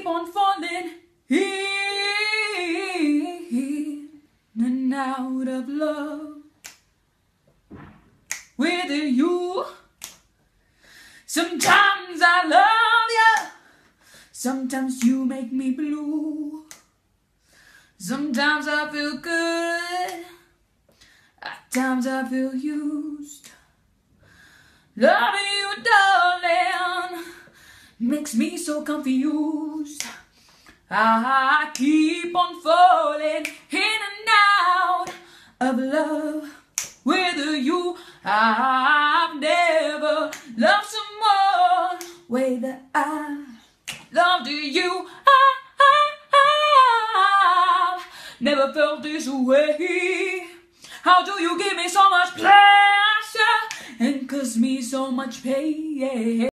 on falling in and out of love with you. Sometimes I love you, sometimes you make me blue. Sometimes I feel good, at times I feel used. Loving you, darling, makes me so confused. I keep on falling in and out of love with you. I've never loved someone way that I loved you. I've never felt this way. How do you give me so much pleasure and cause me so much pain?